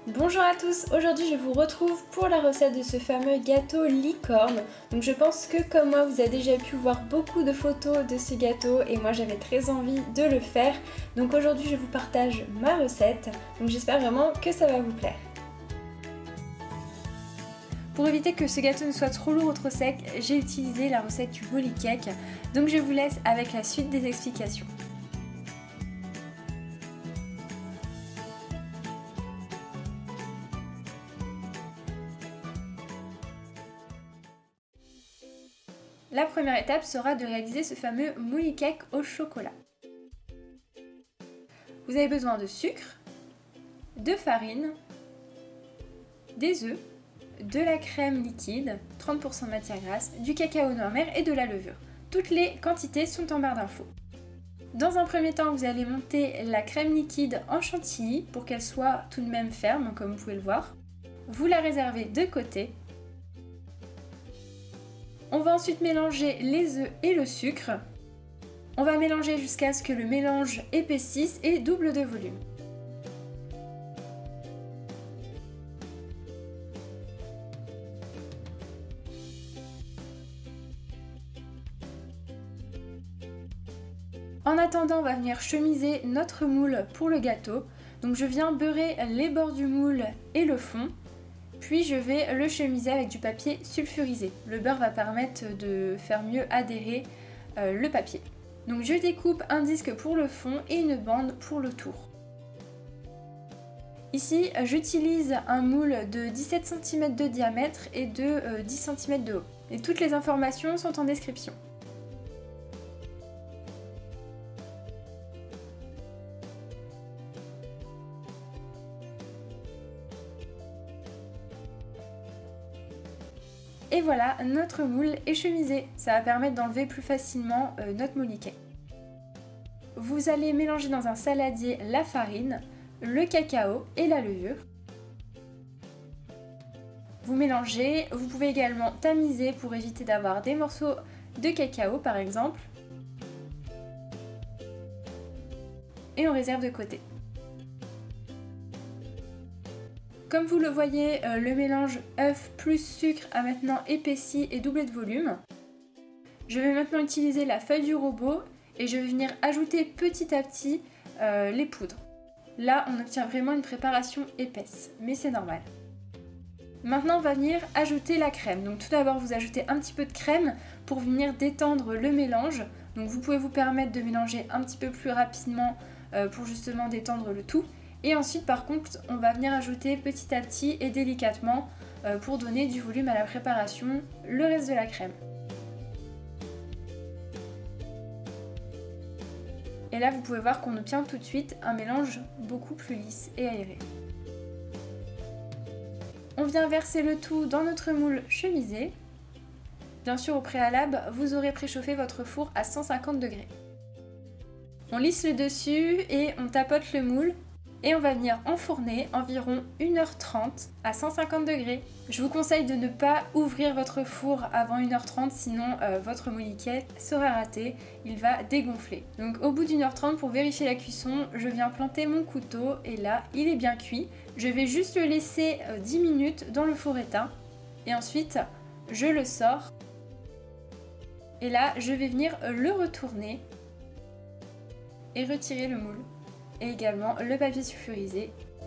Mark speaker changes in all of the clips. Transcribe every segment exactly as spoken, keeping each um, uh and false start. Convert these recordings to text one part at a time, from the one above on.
Speaker 1: Bonjour à tous, aujourd'hui je vous retrouve pour la recette de ce fameux gâteau licorne. Donc je pense que comme moi vous avez déjà pu voir beaucoup de photos de ce gâteau et moi j'avais très envie de le faire. Donc aujourd'hui je vous partage ma recette, donc j'espère vraiment que ça va vous plaire. Pour éviter que ce gâteau ne soit trop lourd ou trop sec, j'ai utilisé la recette du molly cake. Donc je vous laisse avec la suite des explications. La première étape sera de réaliser ce fameux molly cake au chocolat. Vous avez besoin de sucre, de farine, des œufs, de la crème liquide, trente pour cent de matière grasse, du cacao noir mer et de la levure. Toutes les quantités sont en barre d'infos. Dans un premier temps, vous allez monter la crème liquide en chantilly pour qu'elle soit tout de même ferme, comme vous pouvez le voir. Vous la réservez de côté. On va ensuite mélanger les œufs et le sucre. On va mélanger jusqu'à ce que le mélange épaississe et double de volume. En attendant, on va venir chemiser notre moule pour le gâteau. Donc je viens beurrer les bords du moule et le fond. Puis je vais le chemiser avec du papier sulfurisé. Le beurre va permettre de faire mieux adhérer euh, le papier. Donc je découpe un disque pour le fond et une bande pour le tour. Ici j'utilise un moule de dix-sept centimètres de diamètre et de euh, dix centimètres de haut. Et toutes les informations sont en description. Et voilà, notre moule est chemisé. Ça va permettre d'enlever plus facilement euh, notre molly cake. Vous allez mélanger dans un saladier la farine, le cacao et la levure. Vous mélangez, vous pouvez également tamiser pour éviter d'avoir des morceaux de cacao par exemple. Et on réserve de côté. Comme vous le voyez, le mélange œuf plus sucre a maintenant épaissi et doublé de volume. Je vais maintenant utiliser la feuille du robot et je vais venir ajouter petit à petit euh, les poudres. Là, on obtient vraiment une préparation épaisse, mais c'est normal. Maintenant, on va venir ajouter la crème. Donc tout d'abord, vous ajoutez un petit peu de crème pour venir détendre le mélange. Donc vous pouvez vous permettre de mélanger un petit peu plus rapidement euh, pour justement détendre le tout. Et ensuite par contre on va venir ajouter petit à petit et délicatement euh, pour donner du volume à la préparation le reste de la crème. Et là vous pouvez voir qu'on obtient tout de suite un mélange beaucoup plus lisse et aéré. On vient verser le tout dans notre moule chemisé. Bien sûr au préalable vous aurez préchauffé votre four à cent cinquante degrés. On lisse le dessus et on tapote le moule. Et on va venir enfourner environ une heure trente à cent cinquante degrés. Je vous conseille de ne pas ouvrir votre four avant une heure trente, sinon euh, votre molly cake sera raté, il va dégonfler. Donc au bout d'une heure trente, pour vérifier la cuisson, je viens planter mon couteau et là il est bien cuit. Je vais juste le laisser euh, dix minutes dans le four éteint et ensuite je le sors. Et là je vais venir le retourner et retirer le moule. Et également le papier sulfurisé.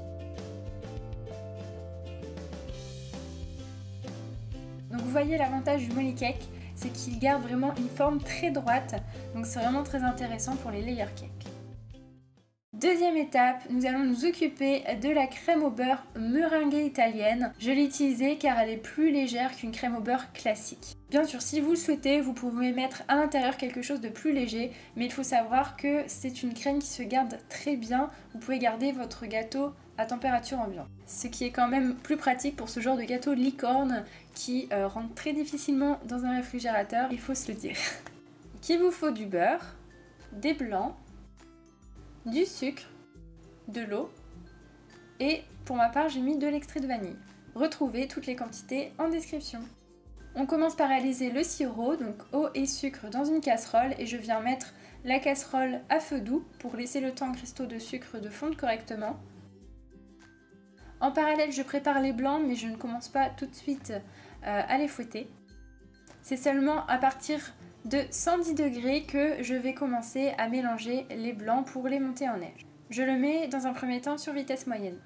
Speaker 1: Donc vous voyez l'avantage du molly cake, c'est qu'il garde vraiment une forme très droite, donc c'est vraiment très intéressant pour les layer cakes. Deuxième étape, nous allons nous occuper de la crème au beurre meringuée italienne. Je l'ai utilisée car elle est plus légère qu'une crème au beurre classique. Bien sûr, si vous le souhaitez, vous pouvez mettre à l'intérieur quelque chose de plus léger, mais il faut savoir que c'est une crème qui se garde très bien. Vous pouvez garder votre gâteau à température ambiante. Ce qui est quand même plus pratique pour ce genre de gâteau licorne qui euh, rentre très difficilement dans un réfrigérateur, il faut se le dire. Il vous faut du beurre, des blancs, du sucre, de l'eau et pour ma part j'ai mis de l'extrait de vanille. Retrouvez toutes les quantités en description. On commence par réaliser le sirop, donc eau et sucre dans une casserole et je viens mettre la casserole à feu doux pour laisser le temps aux cristaux de sucre de fondre correctement. En parallèle, je prépare les blancs, mais je ne commence pas tout de suite euh, à les fouetter. C'est seulement à partir de cent dix degrés que je vais commencer à mélanger les blancs pour les monter en neige. Je le mets dans un premier temps sur vitesse moyenne.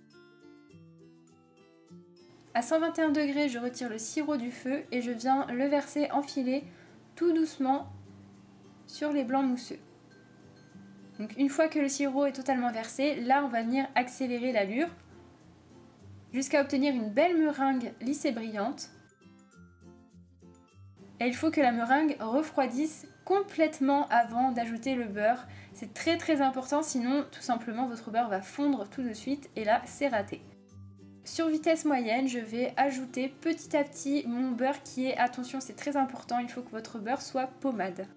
Speaker 1: À cent vingt et un degrés, je retire le sirop du feu et je viens le verser en filet tout doucement sur les blancs mousseux. Donc une fois que le sirop est totalement versé, là on va venir accélérer l'allure jusqu'à obtenir une belle meringue lisse et brillante. Et il faut que la meringue refroidisse complètement avant d'ajouter le beurre. C'est très très important, sinon tout simplement votre beurre va fondre tout de suite et là c'est raté. Sur vitesse moyenne, je vais ajouter petit à petit mon beurre qui est, attention c'est très important, il faut que votre beurre soit pommade.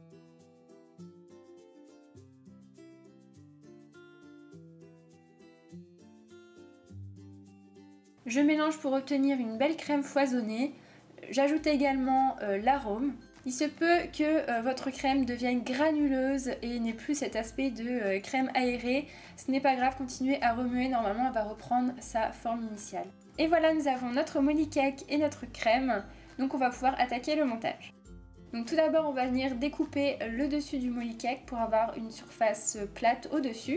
Speaker 1: Je mélange pour obtenir une belle crème foisonnée. J'ajoute également euh, l'arôme. Il se peut que euh, votre crème devienne granuleuse et n'ait plus cet aspect de euh, crème aérée. Ce n'est pas grave, continuez à remuer, normalement elle va reprendre sa forme initiale. Et voilà, nous avons notre molly cake et notre crème. Donc on va pouvoir attaquer le montage. Donc tout d'abord, on va venir découper le dessus du molly cake pour avoir une surface plate au-dessus.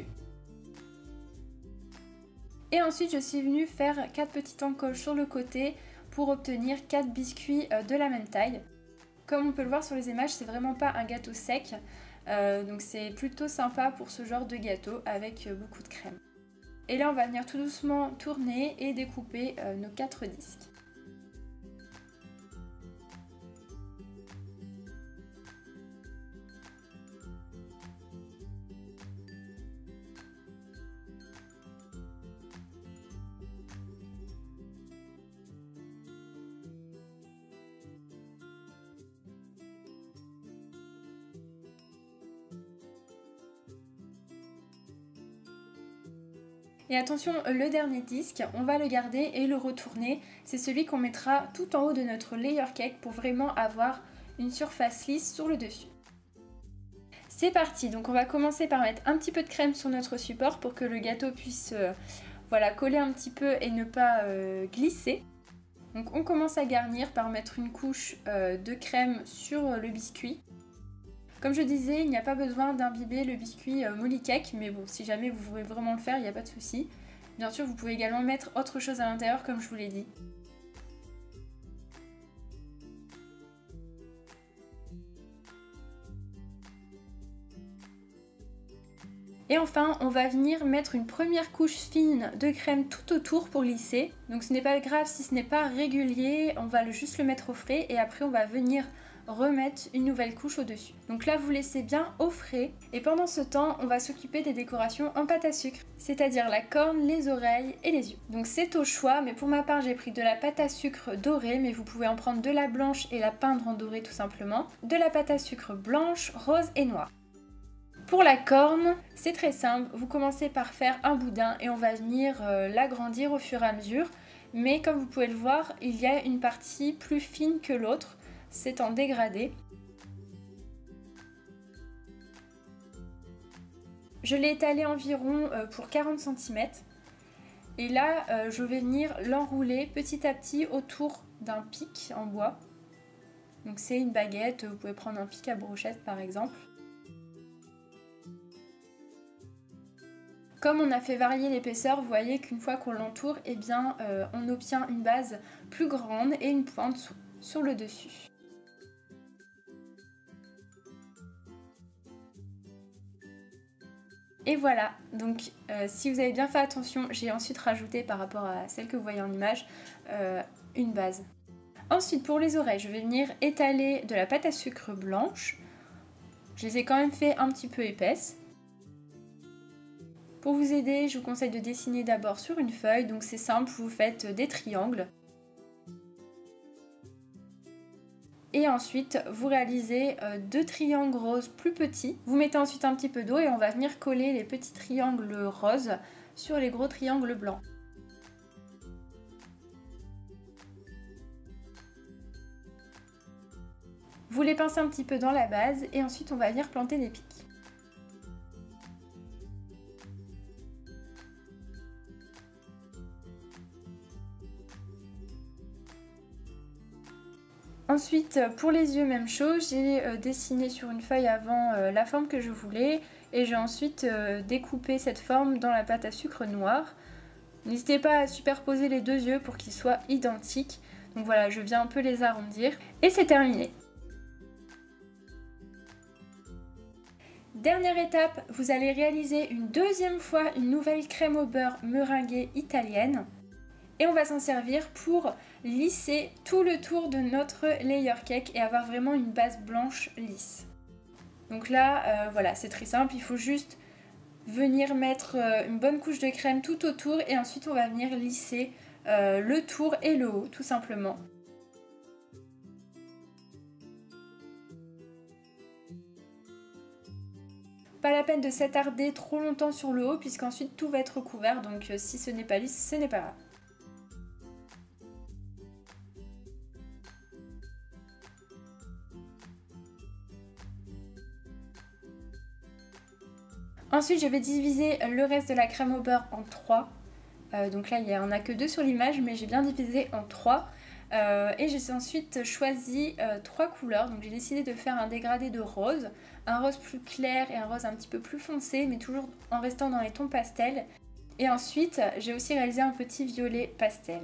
Speaker 1: Et ensuite, je suis venue faire quatre petites encoches sur le côté pour obtenir quatre biscuits de la même taille. Comme on peut le voir sur les images, c'est vraiment pas un gâteau sec, euh, donc c'est plutôt sympa pour ce genre de gâteau avec beaucoup de crème. Et là, on va venir tout doucement tourner et découper euh, nos quatre disques. Et attention, le dernier disque, on va le garder et le retourner. C'est celui qu'on mettra tout en haut de notre layer cake pour vraiment avoir une surface lisse sur le dessus. C'est parti, donc on va commencer par mettre un petit peu de crème sur notre support pour que le gâteau puisse euh, voilà, coller un petit peu et ne pas euh, glisser. Donc on commence à garnir par mettre une couche euh, de crème sur le biscuit. Comme je disais, il n'y a pas besoin d'imbiber le biscuit euh, molly cake, mais bon, si jamais vous voulez vraiment le faire, il n'y a pas de souci. Bien sûr, vous pouvez également mettre autre chose à l'intérieur, comme je vous l'ai dit. Et enfin, on va venir mettre une première couche fine de crème tout autour pour lisser. Donc ce n'est pas grave si ce n'est pas régulier, on va juste le mettre au frais et après on va venir remettre une nouvelle couche au-dessus. Donc là, vous laissez bien au frais et pendant ce temps, on va s'occuper des décorations en pâte à sucre, c'est-à-dire la corne, les oreilles et les yeux. Donc c'est au choix, mais pour ma part, j'ai pris de la pâte à sucre dorée, mais vous pouvez en prendre de la blanche et la peindre en doré tout simplement, de la pâte à sucre blanche, rose et noire. Pour la corne, c'est très simple, vous commencez par faire un boudin et on va venir euh, l'agrandir au fur et à mesure, mais comme vous pouvez le voir, il y a une partie plus fine que l'autre. C'est en dégradé. Je l'ai étalé environ pour quarante centimètres. Et là, je vais venir l'enrouler petit à petit autour d'un pic en bois. Donc c'est une baguette, vous pouvez prendre un pic à brochette par exemple. Comme on a fait varier l'épaisseur, vous voyez qu'une fois qu'on l'entoure, eh bien, euh, on obtient une base plus grande et une pointe sur le dessus. Et voilà, donc euh, si vous avez bien fait attention, j'ai ensuite rajouté par rapport à celle que vous voyez en image, euh, une base. Ensuite pour les oreilles, je vais venir étaler de la pâte à sucre blanche. Je les ai quand même fait un petit peu épaisses. Pour vous aider, je vous conseille de dessiner d'abord sur une feuille, donc c'est simple, vous faites des triangles. Et ensuite, vous réalisez deux triangles roses plus petits. Vous mettez ensuite un petit peu d'eau et on va venir coller les petits triangles roses sur les gros triangles blancs. Vous les pincez un petit peu dans la base et ensuite on va venir planter des pics. Ensuite, pour les yeux, même chose, j'ai euh, dessiné sur une feuille avant euh, la forme que je voulais et j'ai ensuite euh, découpé cette forme dans la pâte à sucre noire. N'hésitez pas à superposer les deux yeux pour qu'ils soient identiques. Donc voilà, je viens un peu les arrondir et c'est terminé. Dernière étape, vous allez réaliser une deuxième fois une nouvelle crème au beurre meringuée italienne. Et on va s'en servir pour lisser tout le tour de notre layer cake et avoir vraiment une base blanche lisse. Donc là, euh, voilà, c'est très simple, il faut juste venir mettre euh, une bonne couche de crème tout autour et ensuite on va venir lisser euh, le tour et le haut, tout simplement. Pas la peine de s'attarder trop longtemps sur le haut puisqu'ensuite tout va être recouvert, donc euh, si ce n'est pas lisse, ce n'est pas grave. Ensuite, je vais diviser le reste de la crème au beurre en trois. Euh, donc là, il n'y en a que deux sur l'image, mais j'ai bien divisé en trois. Euh, et j'ai ensuite choisi euh, trois couleurs. Donc j'ai décidé de faire un dégradé de rose, un rose plus clair et un rose un petit peu plus foncé, mais toujours en restant dans les tons pastels. Et ensuite, j'ai aussi réalisé un petit violet pastel.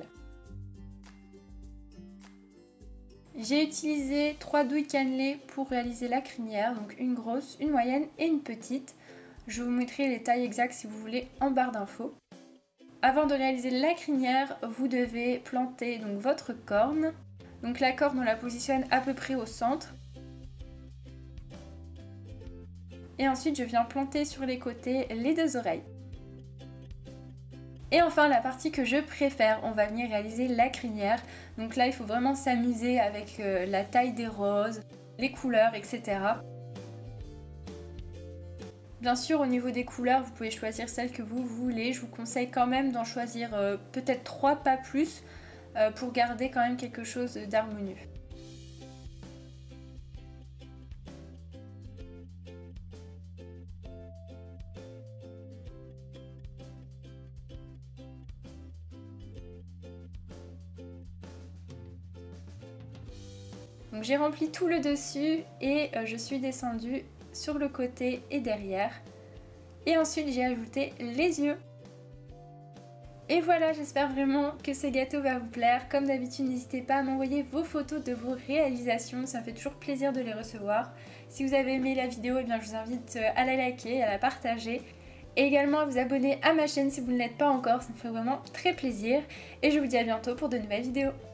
Speaker 1: J'ai utilisé trois douilles cannelées pour réaliser la crinière, donc une grosse, une moyenne et une petite. Je vous mettrai les tailles exactes si vous voulez en barre d'infos. Avant de réaliser la crinière, vous devez planter donc votre corne. Donc la corne, on la positionne à peu près au centre. Et ensuite, je viens planter sur les côtés les deux oreilles. Et enfin, la partie que je préfère, on va venir réaliser la crinière. Donc là, il faut vraiment s'amuser avec euh, la taille des roses, les couleurs, et cetera. Bien sûr, au niveau des couleurs, vous pouvez choisir celles que vous voulez. Je vous conseille quand même d'en choisir euh, peut-être trois, pas plus, euh, pour garder quand même quelque chose d'harmonieux. Donc j'ai rempli tout le dessus et euh, je suis descendue sur le côté et derrière. Et ensuite j'ai ajouté les yeux. Et voilà, j'espère vraiment que ce gâteau va vous plaire. Comme d'habitude, n'hésitez pas à m'envoyer vos photos de vos réalisations, ça me fait toujours plaisir de les recevoir. Si vous avez aimé la vidéo, eh bien, je vous invite à la liker, à la partager. Et également à vous abonner à ma chaîne si vous ne l'êtes pas encore, ça me fait vraiment très plaisir. Et je vous dis à bientôt pour de nouvelles vidéos.